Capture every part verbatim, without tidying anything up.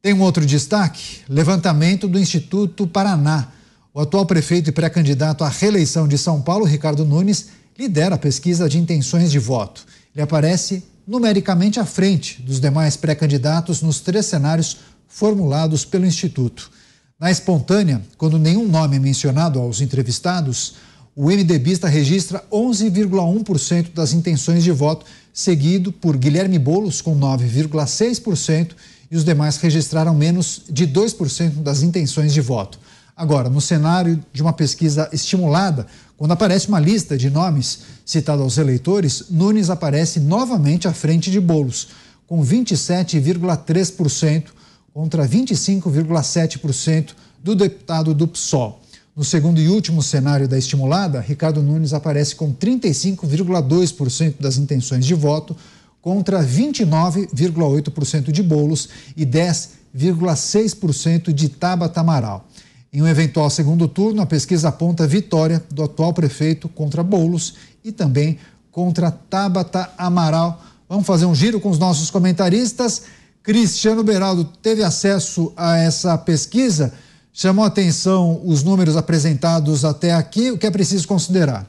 Tem um outro destaque: levantamento do Instituto Paraná. O atual prefeito e pré-candidato à reeleição de São Paulo, Ricardo Nunes, lidera a pesquisa de intenções de voto. Ele aparece numericamente à frente dos demais pré-candidatos nos três cenários formulados pelo Instituto. Na espontânea, quando nenhum nome é mencionado aos entrevistados, o MDBista registra onze vírgula um por cento das intenções de voto, seguido por Guilherme Boulos, com nove vírgula seis por cento, e os demais registraram menos de dois por cento das intenções de voto. Agora, no cenário de uma pesquisa estimulada, quando aparece uma lista de nomes citada aos eleitores, Nunes aparece novamente à frente de Boulos, com vinte e sete vírgula três por cento contra vinte e cinco vírgula sete por cento do deputado do P SOL. No segundo e último cenário da estimulada, Ricardo Nunes aparece com trinta e cinco vírgula dois por cento das intenções de voto contra vinte e nove vírgula oito por cento de Boulos e dez vírgula seis por cento de Tabata Amaral. Em um eventual segundo turno, a pesquisa aponta a vitória do atual prefeito contra Boulos e também contra Tabata Amaral. Vamos fazer um giro com os nossos comentaristas. Cristiano Beraldo teve acesso a essa pesquisa, chamou a atenção os números apresentados até aqui, o que é preciso considerar?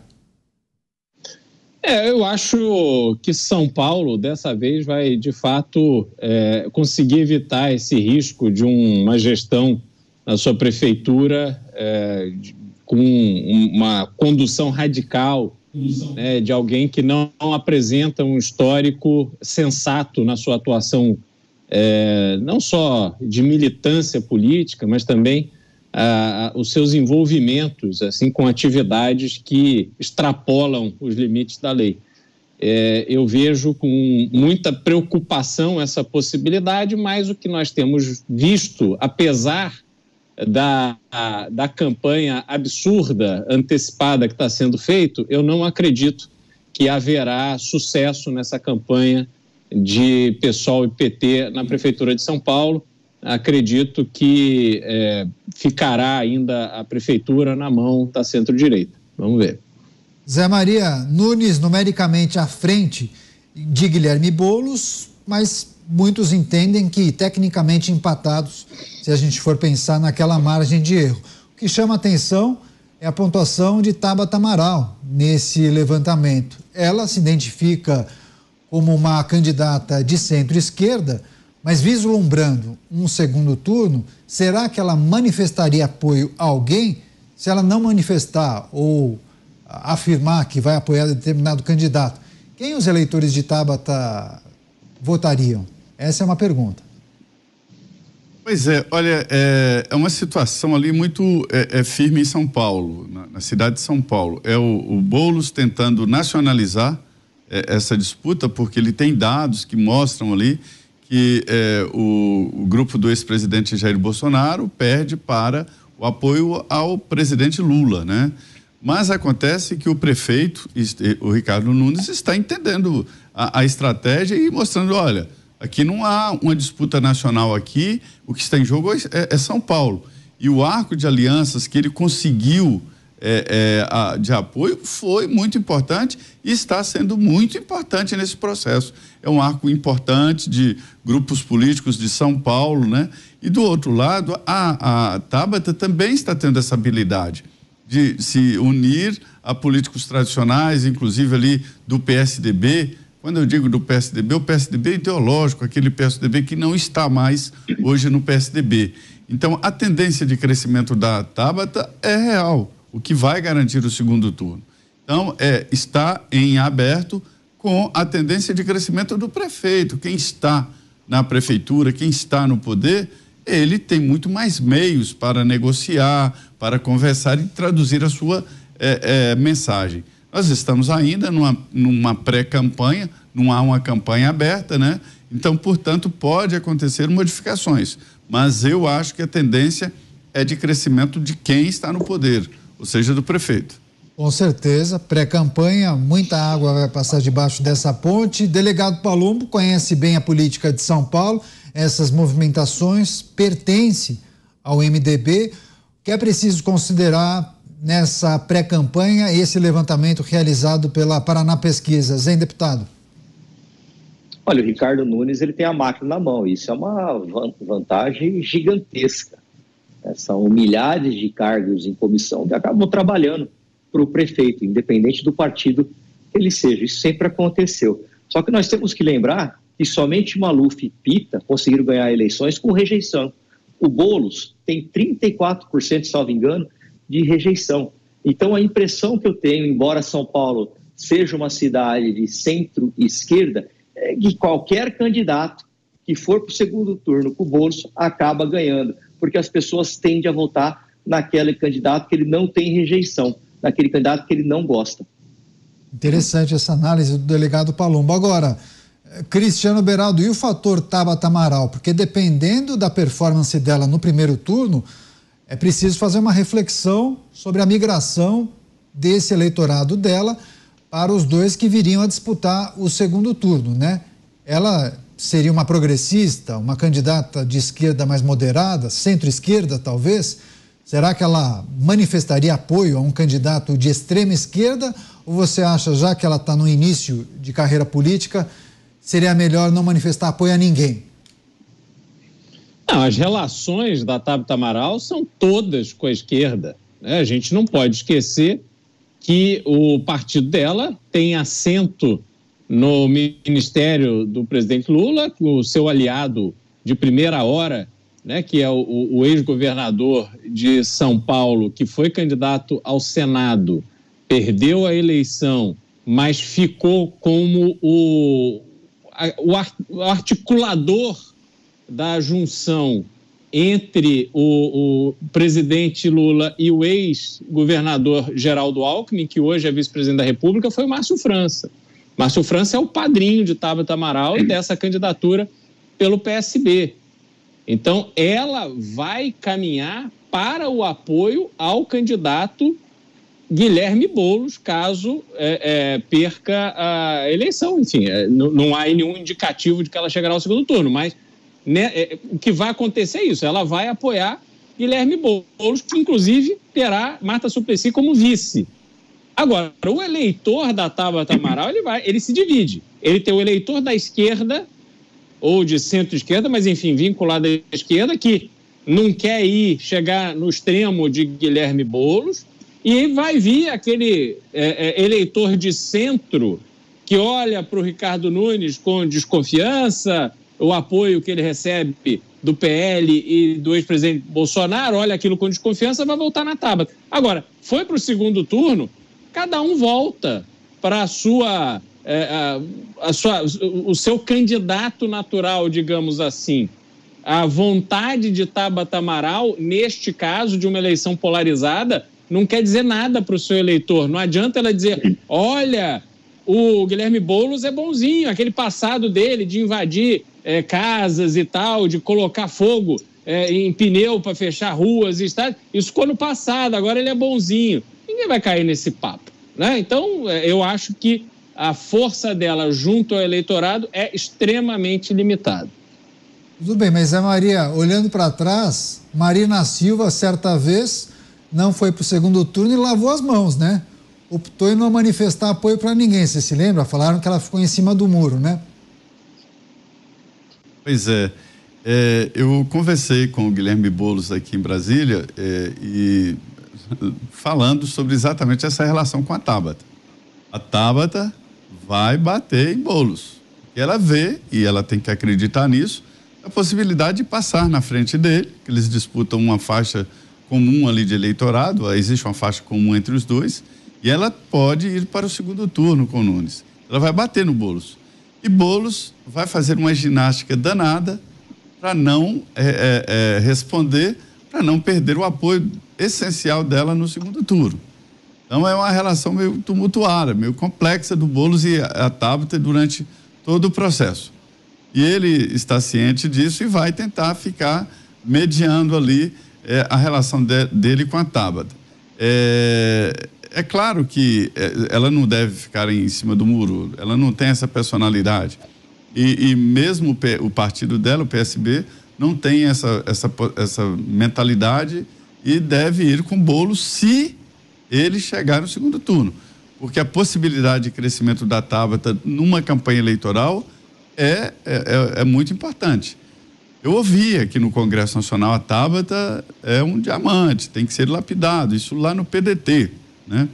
É, eu acho que São Paulo, dessa vez, vai, de fato, é, conseguir evitar esse risco de uma gestão na sua prefeitura é, com uma condução radical, né, de alguém que não apresenta um histórico sensato na sua atuação, é, não só de militância política, mas também ah, os seus envolvimentos assim, com atividades que extrapolam os limites da lei. É, eu vejo com muita preocupação essa possibilidade, mas o que nós temos visto, apesar Da, da campanha absurda, antecipada que está sendo feito, eu não acredito que haverá sucesso nessa campanha de PSOL e P T na Prefeitura de São Paulo. Acredito que é, ficará ainda a Prefeitura na mão da centro-direita. Vamos ver. Zé Maria, Nunes numericamente à frente de Guilherme Boulos, mas muitos entendem que tecnicamente empatados, se a gente for pensar naquela margem de erro. O que chama atenção é a pontuação de Tabata Amaral nesse levantamento. Ela se identifica como uma candidata de centro-esquerda, mas vislumbrando um segundo turno, será que ela manifestaria apoio a alguém se ela não manifestar ou afirmar que vai apoiar determinado candidato? Quem os eleitores de Tabata votariam? Essa é uma pergunta. Pois é, olha, é, é uma situação ali muito é, é firme em São Paulo, na, na cidade de São Paulo. É o, o Boulos tentando nacionalizar é, essa disputa, porque ele tem dados que mostram ali que é, o, o grupo do ex-presidente Jair Bolsonaro perde para o apoio ao presidente Lula, né? Mas acontece que o prefeito, o Ricardo Nunes, está entendendo a, a estratégia e mostrando, olha, aqui não há uma disputa nacional aqui, o que está em jogo é, é São Paulo. E o arco de alianças que ele conseguiu é, é, a, de apoio foi muito importante e está sendo muito importante nesse processo. É um arco importante de grupos políticos de São Paulo, né? E do outro lado, a, a Tabata também está tendo essa habilidade de se unir a políticos tradicionais, inclusive ali do P S D B. Quando eu digo do P S D B, o P S D B é ideológico, aquele P S D B que não está mais hoje no P S D B. Então, a tendência de crescimento da Tabata é real, o que vai garantir o segundo turno. Então, é, está em aberto com a tendência de crescimento do prefeito. Quem está na prefeitura, quem está no poder, ele tem muito mais meios para negociar, para conversar e traduzir a sua é, é, mensagem. Nós estamos ainda numa, numa pré-campanha, não há uma campanha aberta, né? Então, portanto, pode acontecer modificações, mas eu acho que a tendência é de crescimento de quem está no poder, ou seja, do prefeito. Com certeza, pré-campanha, muita água vai passar debaixo dessa ponte. Delegado Palumbo conhece bem a política de São Paulo, essas movimentações pertencem ao M D B. O que é preciso considerar nessa pré-campanha, esse levantamento realizado pela Paraná Pesquisas, hein, deputado? Olha, o Ricardo Nunes ele tem a máquina na mão, isso é uma vantagem gigantesca. São milhares de cargos em comissão que acabam trabalhando para o prefeito, independente do partido que ele seja. Isso sempre aconteceu. Só que nós temos que lembrar que somente Maluf e Pita conseguiram ganhar eleições com rejeição. O Boulos tem trinta e quatro por cento, salvo engano, de rejeição. Então, a impressão que eu tenho, embora São Paulo seja uma cidade de centro-esquerda, é que qualquer candidato que for para o segundo turno com o Boulos acaba ganhando, porque as pessoas tendem a votar naquele candidato que ele não tem rejeição, naquele candidato que ele não gosta. Interessante essa análise do delegado Palumbo. Agora, Cristiano Beraldo, e o fator Tabata Amaral? Porque dependendo da performance dela no primeiro turno, é preciso fazer uma reflexão sobre a migração desse eleitorado dela para os dois que viriam a disputar o segundo turno, né? Ela seria uma progressista, uma candidata de esquerda mais moderada, centro-esquerda talvez? Será que ela manifestaria apoio a um candidato de extrema esquerda? Ou você acha, já que ela está no início de carreira política, seria melhor não manifestar apoio a ninguém? Não, as relações da Tabata Amaral são todas com a esquerda, né? A gente não pode esquecer que o partido dela tem assento no ministério do presidente Lula, o seu aliado de primeira hora, né, que é o, o ex-governador de São Paulo, que foi candidato ao Senado, perdeu a eleição, mas ficou como o, o articulador da junção entre o, o presidente Lula e o ex-governador Geraldo Alckmin, que hoje é vice-presidente da República, foi o Márcio França. Márcio França é o padrinho de Tabata Amaral e dessa candidatura pelo P S B. Então, ela vai caminhar para o apoio ao candidato Guilherme Boulos, caso é, é, perca a eleição. Enfim, é, não, não há nenhum indicativo de que ela chegará ao segundo turno, mas né, é, o que vai acontecer é isso, ela vai apoiar Guilherme Boulos, que inclusive terá Marta Suplicy como vice. Agora, o eleitor da Tabata Amaral, ele, vai, ele se divide. Ele tem o eleitor da esquerda, ou de centro-esquerda, mas enfim, vinculado à esquerda, que não quer ir chegar no extremo de Guilherme Boulos, e vai vir aquele é, é, eleitor de centro que olha para o Ricardo Nunes com desconfiança, o apoio que ele recebe do P L e do ex-presidente Bolsonaro, olha aquilo com desconfiança, vai voltar na Tabata. Agora, foi para o segundo turno, cada um volta para a sua, é, a, a sua, o seu candidato natural, digamos assim. A vontade de Tabata Amaral, neste caso de uma eleição polarizada, não quer dizer nada para o seu eleitor. Não adianta ela dizer, olha, o Guilherme Boulos é bonzinho, aquele passado dele de invadir é, casas e tal, de colocar fogo é, em pneu para fechar ruas e estádios. Isso ficou no passado, agora ele é bonzinho. Ninguém vai cair nesse papo, né? Então, eu acho que a força dela junto ao eleitorado é extremamente limitada. Tudo bem, mas a Maria, olhando para trás, Marina Silva, certa vez, não foi para o segundo turno e lavou as mãos, né? Optou em não manifestar apoio para ninguém, você se lembra? Falaram que ela ficou em cima do muro, né? Pois é, é eu conversei com o Guilherme Boulos aqui em Brasília é, e falando sobre exatamente essa relação com a Tabata. A Tabata vai bater em Boulos. Ela vê, e ela tem que acreditar nisso, a possibilidade de passar na frente dele, que eles disputam uma faixa comum ali de eleitorado, existe uma faixa comum entre os dois, e ela pode ir para o segundo turno com o Nunes. Ela vai bater no Boulos. E Boulos vai fazer uma ginástica danada para não é, é, é, responder, para não perder o apoio essencial dela no segundo turno. Então é uma relação meio tumultuada, meio complexa do Boulos e a Tabata durante todo o processo. E ele está ciente disso e vai tentar ficar mediando ali é, a relação de, dele com a Tabata. É, é claro que ela não deve ficar em cima do muro, ela não tem essa personalidade. E, e mesmo o, P, o partido dela, o P S B, não tem essa, essa, essa mentalidade e deve ir com Boulos se ele chegar no segundo turno. Porque a possibilidade de crescimento da Tabata numa campanha eleitoral é, é, é muito importante. Eu ouvi aqui no Congresso Nacional, a Tabata é um diamante, tem que ser lapidado, isso lá no P D T, né?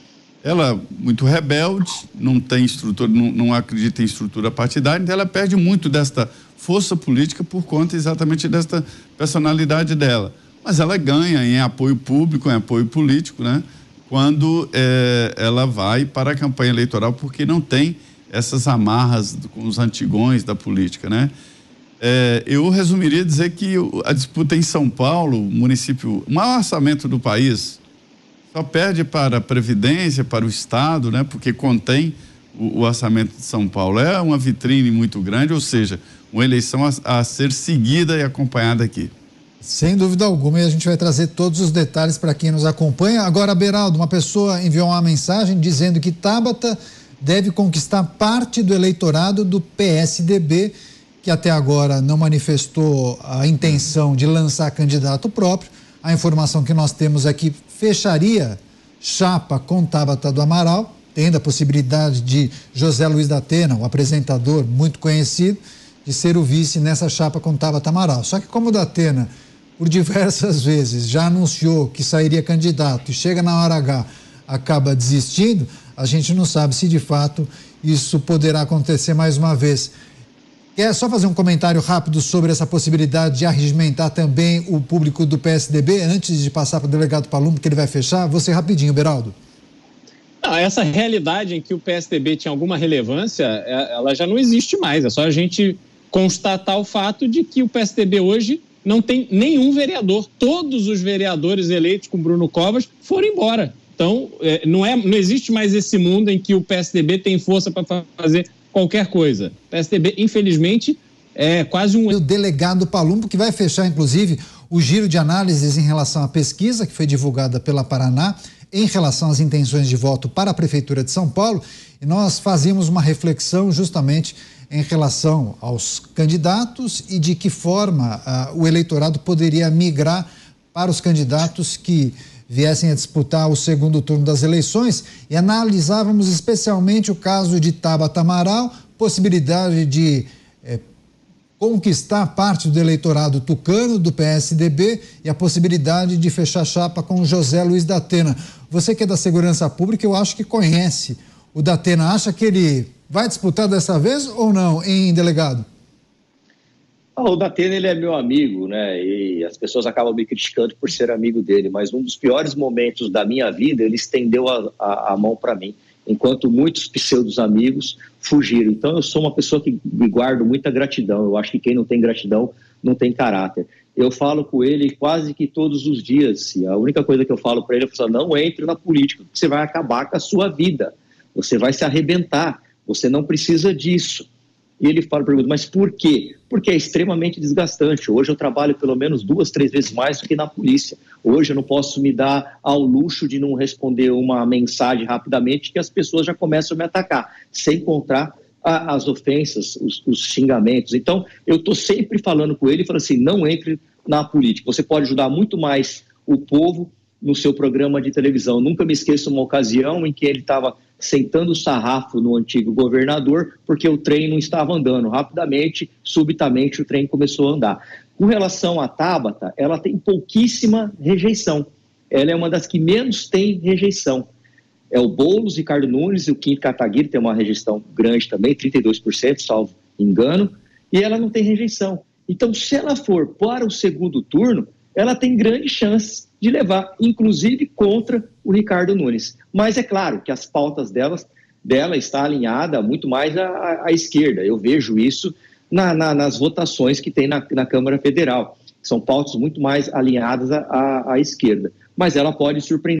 Ela muito rebelde, não tem estrutura, não, não acredita em estrutura partidária, então ela perde muito desta força política por conta exatamente desta personalidade dela. Mas ela ganha em apoio público, em apoio político, né? Quando é, ela vai para a campanha eleitoral, porque não tem essas amarras com os antigões da política, né? É, eu resumiria dizer que a disputa em São Paulo, município, o maior orçamento do país, só perde para a Previdência, para o Estado, né? Porque contém o, o orçamento de São Paulo. É uma vitrine muito grande, ou seja, uma eleição a, a ser seguida e acompanhada aqui. Sem dúvida alguma, e a gente vai trazer todos os detalhes para quem nos acompanha. Agora, Beraldo, uma pessoa enviou uma mensagem dizendo que Tabata deve conquistar parte do eleitorado do P S D B, que até agora não manifestou a intenção de lançar candidato próprio. A informação que nós temos aqui fecharia chapa com Tabata do Amaral, tendo a possibilidade de José Luiz da Atena, o apresentador muito conhecido, de ser o vice nessa chapa com Tabata Amaral. Só que como o da Atena, por diversas vezes, já anunciou que sairia candidato e chega na hora H, acaba desistindo, a gente não sabe se de fato isso poderá acontecer mais uma vez. Quer só fazer um comentário rápido sobre essa possibilidade de arregimentar também o público do P S D B, antes de passar para o delegado Palumbo, que ele vai fechar? Você rapidinho, Beraldo. Não, essa realidade em que o P S D B tinha alguma relevância, ela já não existe mais. É só a gente constatar o fato de que o P S D B hoje não tem nenhum vereador. Todos os vereadores eleitos com Bruno Covas foram embora. Então, não, é, não existe mais esse mundo em que o P S D B tem força para fazer qualquer coisa. O P S D B, infelizmente, é quase um... O delegado Palumbo, que vai fechar, inclusive, o giro de análises em relação à pesquisa que foi divulgada pela Paraná em relação às intenções de voto para a Prefeitura de São Paulo, e nós fazíamos uma reflexão justamente em relação aos candidatos e de que forma ah, o eleitorado poderia migrar para os candidatos que viessem a disputar o segundo turno das eleições, e analisávamos especialmente o caso de Tabata Amaral, possibilidade de eh, conquistar parte do eleitorado tucano do P S D B e a possibilidade de fechar chapa com José Luiz da Atena. Você que é da Segurança Pública, eu acho que conhece o da Atena. Acha que ele vai disputar dessa vez ou não, hein, delegado? Ah, o da Atena, ele é meu amigo, né? E as pessoas acabam me criticando por ser amigo dele, mas um dos piores momentos da minha vida, ele estendeu a, a, a mão para mim, enquanto muitos pseudos amigos fugiram. Então, eu sou uma pessoa que me guardo muita gratidão. Eu acho que quem não tem gratidão não tem caráter. Eu falo com ele quase que todos os dias. E a única coisa que eu falo para ele é falar, não entre na política, porque você vai acabar com a sua vida. Você vai se arrebentar. Você não precisa disso. E ele fala, pergunta, mas por quê? Porque é extremamente desgastante. Hoje eu trabalho pelo menos duas, três vezes mais do que na polícia. Hoje eu não posso me dar ao luxo de não responder uma mensagem rapidamente que as pessoas já começam a me atacar, sem contar a, as ofensas, os, os xingamentos. Então, eu estou sempre falando com ele, falando assim, não entre na política. Você pode ajudar muito mais o povo no seu programa de televisão. Nunca me esqueço uma ocasião em que ele estava sentando o sarrafo no antigo governador, porque o trem não estava andando. Rapidamente, subitamente, o trem começou a andar. Com relação à Tabata, ela tem pouquíssima rejeição. Ela é uma das que menos tem rejeição. É o Boulos, Ricardo Nunes e o Kim Kataguiri tem uma rejeição grande também, trinta e dois por cento, salvo engano, e ela não tem rejeição. Então, se ela for para o segundo turno, ela tem grandes chances de levar, inclusive contra o Ricardo Nunes. Mas é claro que as pautas delas, dela está alinhada muito mais à, à esquerda. Eu vejo isso na, na, nas votações que tem na, na Câmara Federal. São pautas muito mais alinhadas à, à, à esquerda. Mas ela pode surpreender.